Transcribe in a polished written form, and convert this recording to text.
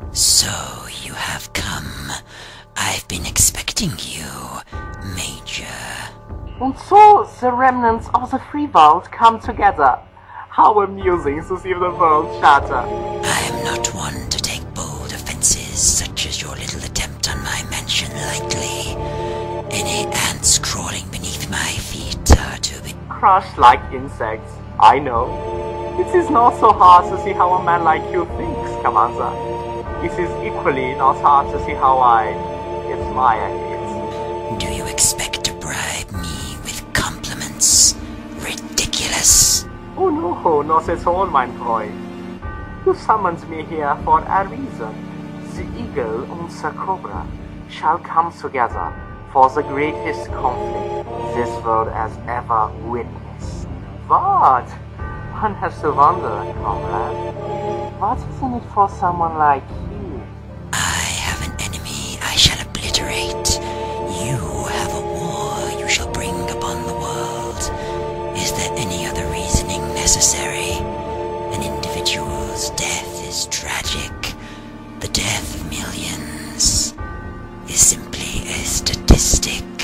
So you have come. I've been expecting you, Major. And so the remnants of the free world come together. How amusing to see the world shatter. I am not one to take bold offenses such as your little attempt on my mansion lightly. Any ants crawling beneath my feet are to be Crushed like insects, I know. It is not so hard to see how a man like you thinks, Commander. It is equally not hard to see how I admire it. Do you expect to bribe me with compliments? Ridiculous. Oh no, not at all, mein Freund. You summoned me here for a reason. The eagle and the cobra shall come together for the greatest conflict this world has ever witnessed. What? One has to wonder, comrade. What isn't it for someone like you? I have an enemy I shall obliterate. You have a war you shall bring upon the world. Is there any other reasoning necessary? An individual's death is tragic. The death of millions is simply a statistic.